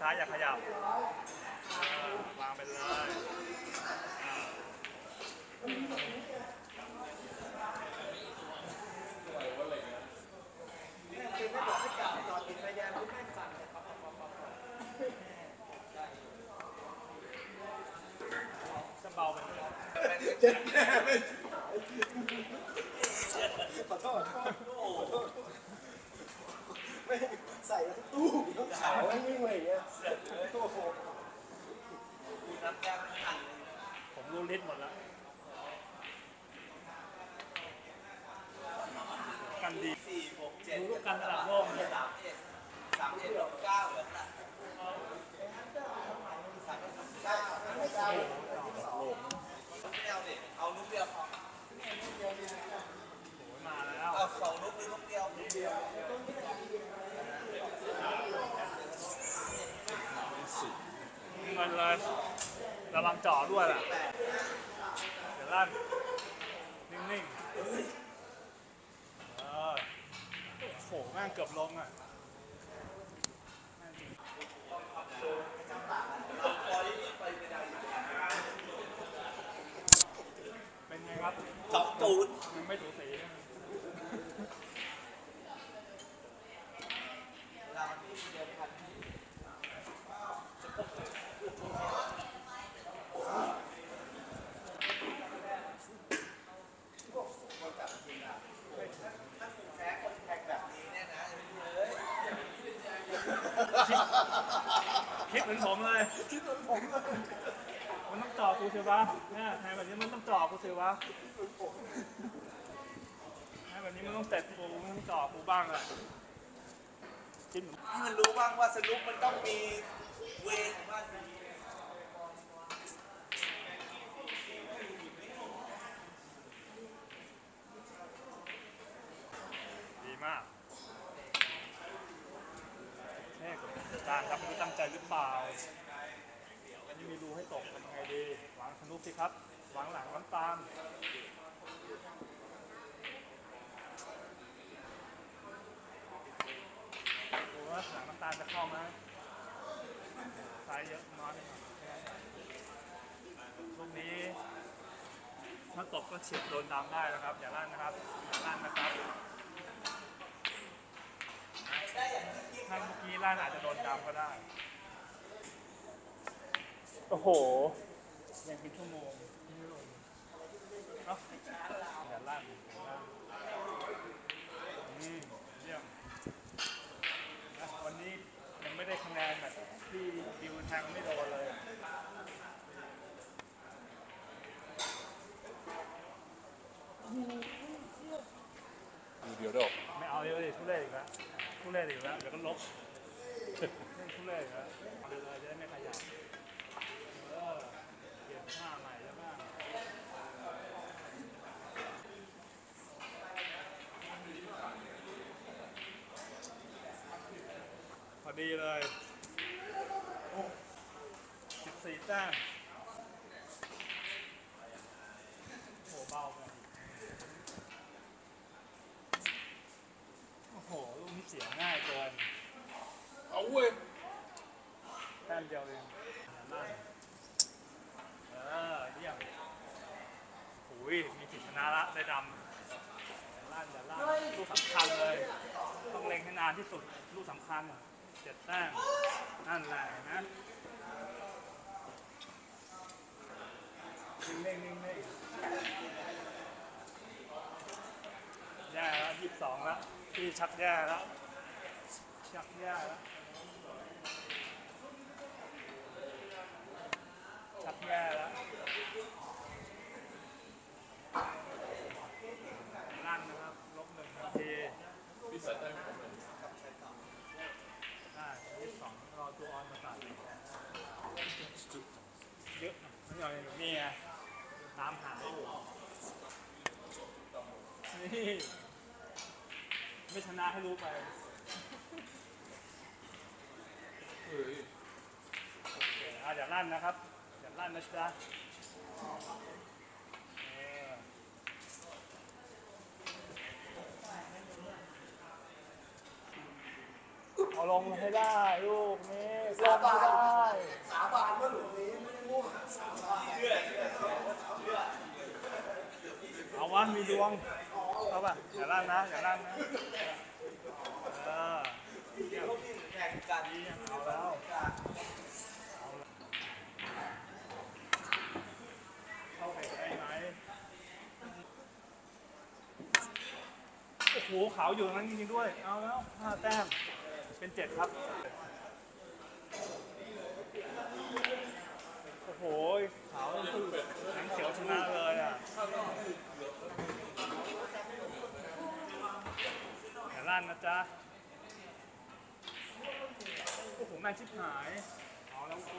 ช้าอย่าขยับวางไปเลยคือไม่บอกให้จอดติดไฟแดงปุ๊บแม่งสั่นเลยจะเบาไปเลยเจ็บแน่ไม่ขอโทษไม่ใส่ตู้ขาวไม่วิ่งเลยอย่างเงี้ยโอ้โหผมรู้ฤทธิ์หมดแล้วกันดี 4 6 7 รู้กันระดับโลกเลย 31 9เหรอเอาลูกเดียวพอมาแล้วเอา2ลูกหรือลูกเดียวเงินเลยระวังจ่อด้วยแหละเดี๋ยวลั่นนิ่งๆโอ้โหแม่งเกือบลงอ่ะเป็นไงครับ 2-0 ยังไม่ถูสีคิดเหมือนผมเลยมันต้องจ่อกูเชียววะเนี่ยแทนแบบนี้มันต้องจ่อกูเชียววะแทนแบบนี้มันต้องเตะกูมันต้องจ่อกูบ้างอะคิดเหมือนให้มันรู้บ้างว่าสนุกมันต้องมีเวของมันดีมากแค่กดการครับไม่รู้ตั้งใจหรือเปล่าอันนี้มีรูให้ตกทำไงดีวางสนุกสิครับวางหลังวางตามดูว่าหลังน้ำตาลจะเข้าไหมสายเยอะน้อยไปหน่อยลูกนี้ถ้าตกก็เฉียดโดนดำได้นะครับอย่าลั่นนะครับอย่าลั่นนะครับถ้าเมื่อกี้ลั่นอาจจะโดนดำก็ได้โอ้โหยังเป็นชั่วโมงไม่ลงเนาะอย่าลั่นเยี่ยมวันนี้ยังไม่ได้คะแนนแบบที่ดิวแทงไม่โดนเลยเดี๋ยวเดี๋ยวไม่เอาเยอะเลยทุเรศอีกแล้วทุเรศอีกแล้วเดี๋ยวก็ลบเล่นทุเรศอีกแล้วเลยจะได้ไม่ขยับเปลี่ยนท่าใหม่แล้วบ้างพอดีเลย14 แต้มโหเบาไปโอ้โหลูกนี้เสียง่ายเกินเอาเว้ยแต้มเดียวเองลั่นเยี่ยมโอ้ยมีสิทธิชนะละได้ดำลั่นอย่าลั่นลูกสำคัญเลยต้องเล็งให้นานที่สุดลูกสำคัญ7 แต้มนั่นแหละนะนิ่งแย่แล้ว22แล้วที่ชักแย่แล้วชักแย่แล้วลั่นนะครับ-1 นาทีพี่ใส่ได้ไหม 22รอตัวออนมาตัดเยอะไม่ยอมนี่ไงน้ำหายอยู่นี่ไม่ชนะให้รู้ไปอย่าลั่นนะครับอย่าลั่นนะจ๊ะเอาลงให้ได้ลูกนี้สาบานสาบานว่าหลุมนี้ไม่ได้มั่วสาบานเอาวะมีดวงเอาป่ะอย่าลั่นนะอย่าลั่นนะเออเขาวิ่งแข่งกันเอาแล้วเข้าไปได้ไหมโอ้โหขาวอยู่ตรงนั้นจริงๆด้วยเอาแล้ว5 แต้มเป็น 7 ครับโอ้โหขาวแสงเขียวชนะเลยอ่ะอย่าลั่นนะจ๊ะโอ้โหแม่งชิบหายเอาแล้วกู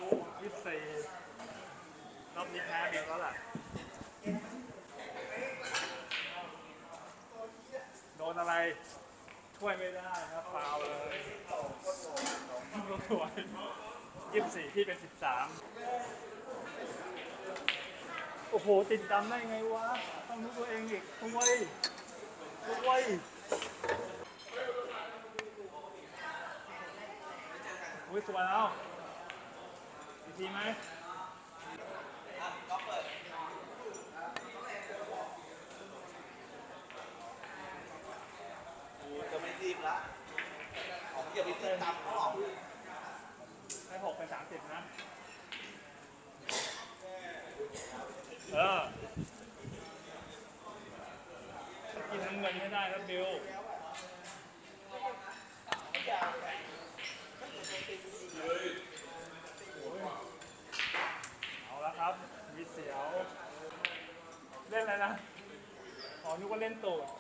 24รอบนี้แพ้เดียวแล้วล่ะโดนอะไรช่วยไม่ได้ครับฟาวเลยลูกสวย24พี่เป็น 13โอ้โหติดดำได้ไงวะต้องรู้ตัวเองอีกทุกวัยทุกวัยอุ้ยสวยแล้วอีกทีไหมกูจะไม่รีบละของอย่าไปตีตามเขาหรอกให้6เป็น30นะกินน้ำเงินไม่ได้แล้วบิวเอาละครับมีเสียวเล่นอะไรนะอ๋อนึกว่าเล่นตูด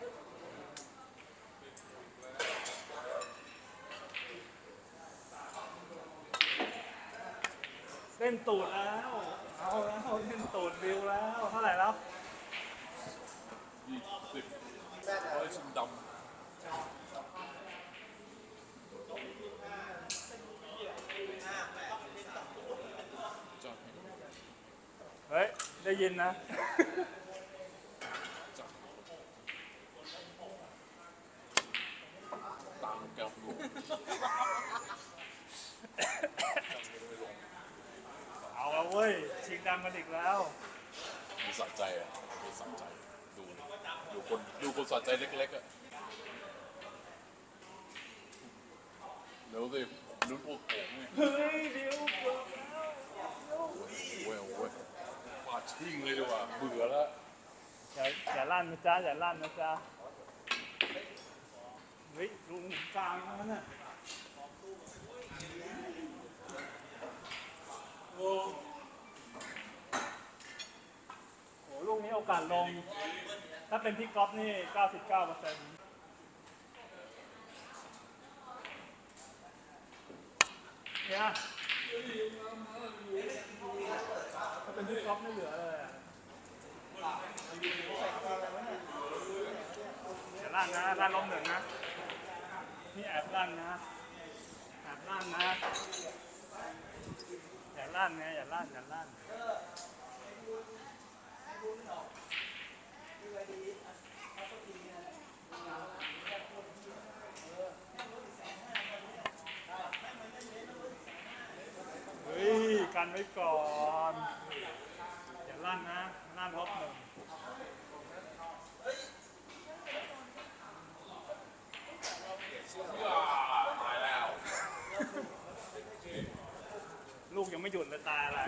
เล่นตูดแล้วเอาแล้วเล่นตูดบิวแล้วเท่าไหร่แล้ว 20ร้อยชิงดำจ้าเฮ้ยได้ยินนะจ้าตังแก้วหลวงเอาละเว้ยชิงดำกันอีกแล้วมีสะใจอ่ะมีสะใจดูคนสะใจเล็กๆอ่ะเดี๋ยวสิลุ้นพวกโขงเนี่ยเฮ้ยเดี๋ยวเปิดแล้วโอ้ยฟาดชิ่งเลยดีกว่าเบื่อแล้วอย่าลั่นนะจ๊ะอย่าลั่นนะจ๊ะเฮ้ยลุงกลางแล้วน่ะโอ้โหลูกนี้โอกาสลงถ้าเป็นพี่ก๊อฟนี่ 99%เนี่ยถ้าเป็นพี่ก๊อฟไม่เหลือเลยอะอย่าลั่นนะลั่นล้ม 1นะนี่แอบลั่นนะแอบลั่นนะอย่าลั่นนะอย่าลั่นอย่าลั่นเฮ้ยกันไว้ก่อนอย่าลั่นนะลั่นลบ 1ลูกยังไม่หยุดเลยตายอะไร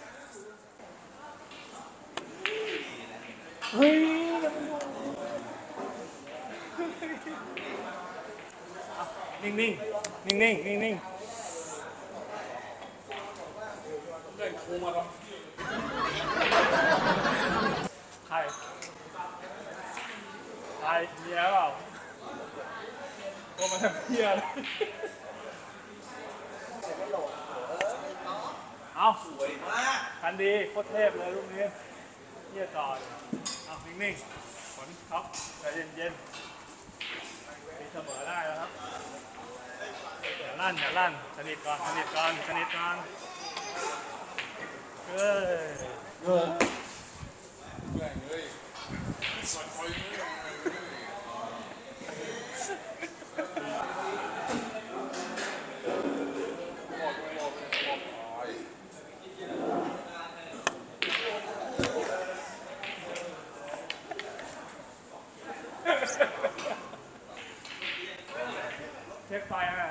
เฮ้ยนิ่งนิ่งนิ่งนิ่งนิ่งนิ่งได้โค้งมาแล้วใครเมียเปล่าโทรมาทำเพี้ยเลยเอาสวยมากคันดีโคตรเทพเลยลูกนี้เยี่ยจอดเอานิ่งๆฝนครับใจเย็นๆตีเสมอได้แล้วครับอย่าลั่นสนิทก่อนเฮ้ยแม่งเลยสัตว์คอยเลยบอกเช็คไฟอ่ะ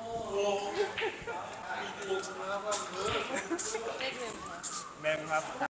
เลขหนึ่งเมมครับ